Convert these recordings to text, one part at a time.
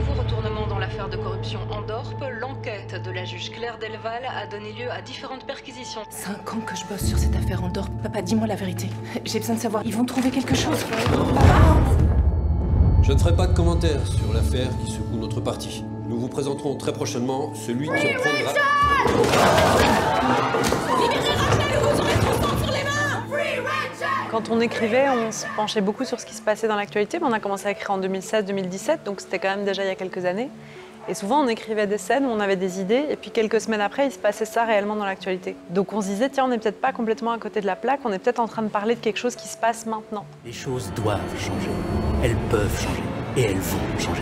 nouveau retournement dans l'affaire de corruption Andorpe. L'enquête de la juge Claire Delval a donné lieu à différentes perquisitions. 5 ans que je bosse sur cette affaire Andorpe. Papa, dis-moi la vérité. J'ai besoin de savoir, ils vont trouver quelque chose. Papa! Je ne ferai pas de commentaires sur l'affaire qui secoue notre parti. Nous vous présenterons très prochainement celui qui en prendra... Quand on écrivait, on se penchait beaucoup sur ce qui se passait dans l'actualité, mais on a commencé à écrire en 2016-2017, donc c'était quand même déjà il y a quelques années. Et souvent, on écrivait des scènes où on avait des idées, et puis quelques semaines après, il se passait ça réellement dans l'actualité. Donc on se disait, tiens, on n'est peut-être pas complètement à côté de la plaque, on est peut-être en train de parler de quelque chose qui se passe maintenant. Les choses doivent changer. Elles peuvent changer. Et elles vont changer.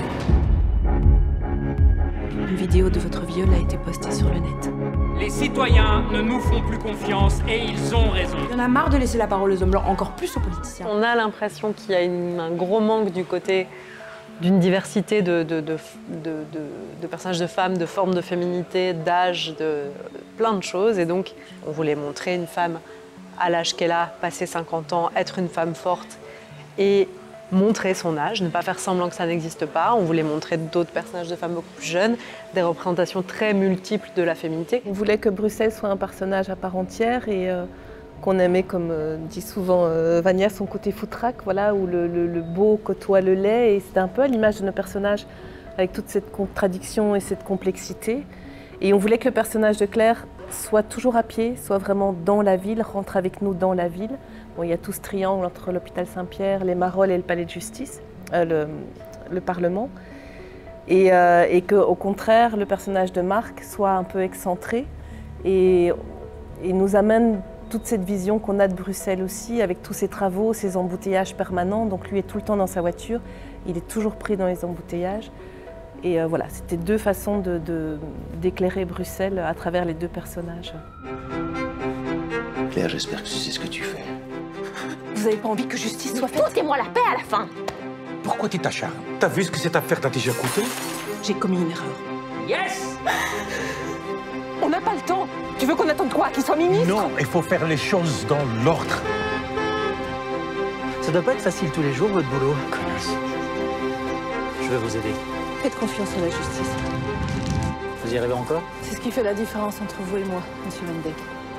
Une vidéo de votre viol a été postée sur le net. Les citoyens ne nous font plus confiance et ils ont raison. Il y en a marre de laisser la parole aux hommes blancs, encore plus aux politiciens. On a l'impression qu'il y a un gros manque du côté d'une diversité de personnages de femmes, de formes de féminité, d'âge, de plein de choses. Et donc, on voulait montrer une femme à l'âge qu'elle a, passer 50 ans, être une femme forte et montrer son âge, ne pas faire semblant que ça n'existe pas. On voulait montrer d'autres personnages de femmes beaucoup plus jeunes, des représentations très multiples de la féminité. On voulait que Bruxelles soit un personnage à part entière et qu'on aimait, comme dit souvent Vania, son côté foutraque, voilà, où le beau côtoie le laid. Et c'était un peu à l'image de nos personnages, avec toute cette contradiction et cette complexité. Et on voulait que le personnage de Claire soit toujours à pied, soit vraiment dans la ville, rentre avec nous dans la ville. Bon, il y a tout ce triangle entre l'hôpital Saint-Pierre, les Marolles et le palais de justice, le Parlement. Et qu'au contraire, le personnage de Marc soit un peu excentré et nous amène toute cette vision qu'on a de Bruxelles aussi, avec tous ses travaux, ses embouteillages permanents. Donc lui est tout le temps dans sa voiture, il est toujours pris dans les embouteillages. Et voilà, c'était deux façons d'éclairer Bruxelles à travers les deux personnages. Claire, j'espère que tu sais ce que tu fais. Vous n'avez pas envie que justice soit faite? Foutez-moi la paix à la fin. Pourquoi tu t'acharnes? T'as vu ce que cette affaire t'a déjà coûté? J'ai commis une erreur. Yes! On n'a pas le temps. Tu veux qu'on attende quoi? Qu'il soit ministre? Non, il faut faire les choses dans l'ordre. Ça doit pas être facile tous les jours, votre boulot. Connasse. Je vais vous aider. Faites confiance à la justice. Vous y arrivez encore? C'est ce qui fait la différence entre vous et moi, Monsieur Mendek.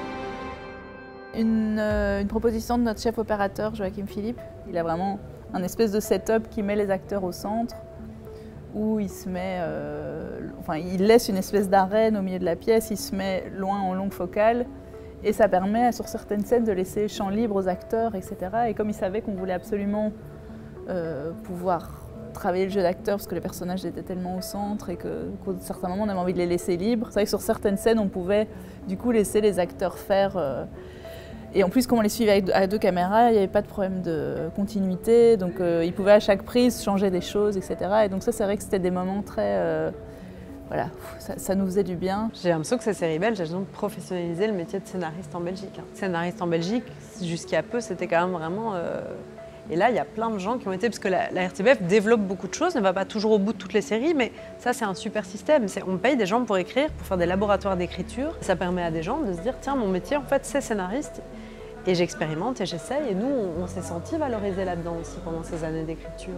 Une proposition de notre chef opérateur, Joachim Philippe. Il a vraiment un espèce de setup qui met les acteurs au centre, où il se met, il laisse une espèce d'arène au milieu de la pièce, il se met loin en longue focale, et ça permet sur certaines scènes de laisser champ libre aux acteurs, etc. Et comme il savait qu'on voulait absolument pouvoir travailler le jeu d'acteur parce que les personnages étaient tellement au centre et qu'à certains moments on avait envie de les laisser libres. C'est vrai que sur certaines scènes on pouvait du coup laisser les acteurs faire. Et en plus, comme on les suivait à deux caméras, il n'y avait pas de problème de continuité, donc ils pouvaient à chaque prise changer des choses, etc. Et donc ça, c'est vrai que c'était des moments très... voilà, ça nous faisait du bien. J'ai l'impression que cette série belge a donc professionnalisé le métier de scénariste en Belgique. Scénariste en Belgique, jusqu'à peu, c'était quand même vraiment... Et là, il y a plein de gens qui ont été... Parce que la RTBF développe beaucoup de choses, ne va pas toujours au bout de toutes les séries, mais ça, c'est un super système. On paye des gens pour écrire, pour faire des laboratoires d'écriture. Ça permet à des gens de se dire, tiens, mon métier, en fait, c'est scénariste. Et j'expérimente et j'essaye. Et nous, on s'est sentis valorisés là-dedans aussi pendant ces années d'écriture.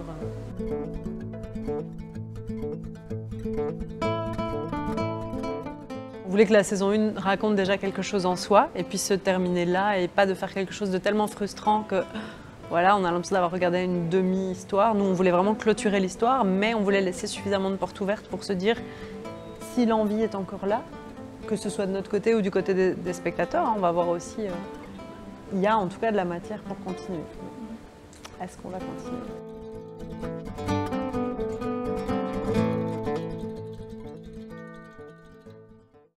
On voulait que la saison 1 raconte déjà quelque chose en soi et puis se terminer là et pas de faire quelque chose de tellement frustrant que voilà, on a l'impression d'avoir regardé une demi-histoire. Nous, on voulait vraiment clôturer l'histoire, mais on voulait laisser suffisamment de portes ouvertes pour se dire si l'envie est encore là, que ce soit de notre côté ou du côté des spectateurs, on va voir aussi. Il y a en tout cas de la matière pour continuer. Est-ce qu'on va continuer ?